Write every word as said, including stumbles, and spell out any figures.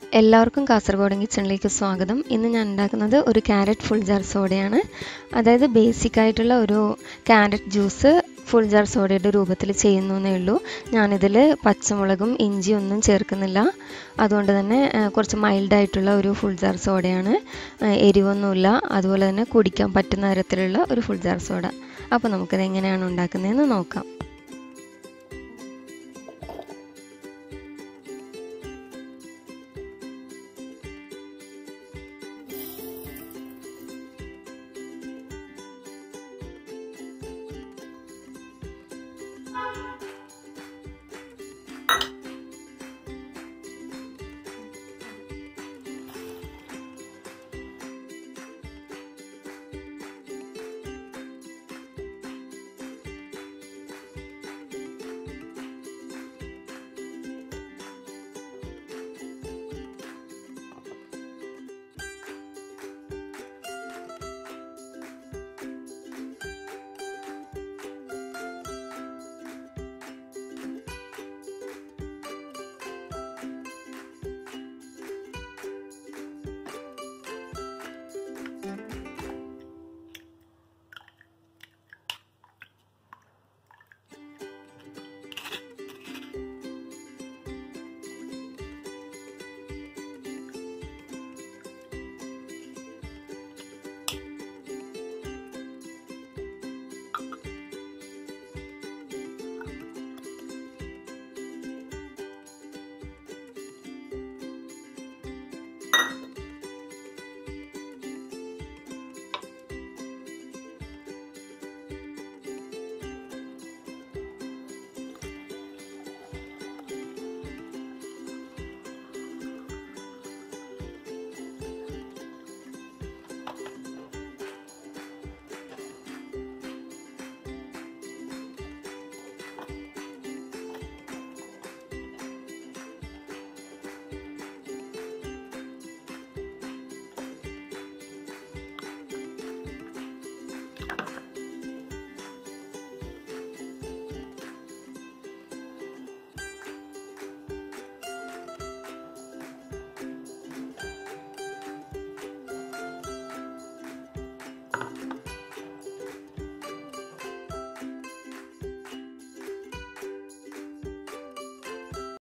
എല്ലാവർക്കും കാസർഗോഡൻ കിച്ചണിലേക്ക് സ്വാഗതം. ഇന്ന് ഞാൻ ഉണ്ടാക്കുന്നത് ഒരു ക്യാരറ്റ് ഫുൾ ജാർ സോഡയാണ്. അതായത് ബേസിക് ആയിട്ടുള്ള ഒരു ക്യാരറ്റ് ജ്യൂസ് ഫുൾ ജാർ സോഡയുടെ രൂപത്തിൽ ചെയ്യുന്നേ ഉള്ളൂ. ഞാനിതിൽ പച്ചമുളകും ഇഞ്ചിയും ഒന്നും ചേർക്കുന്നില്ല. അതുകൊണ്ട് തന്നെ കുറച്ച് മൈൽഡായിട്ടുള്ള ഒരു ഫുൾ ജാർ സോഡയാണ്. എരിവൊന്നുമില്ല, അതുപോലെ തന്നെ കുടിക്കാൻ പറ്റുന്ന തരത്തിലുള്ള ഒരു ഫുൾ ജാർ സോഡ. അപ്പോൾ നമുക്കിത് എങ്ങനെയാണ് ഉണ്ടാക്കുന്നതെന്ന് നോക്കാം.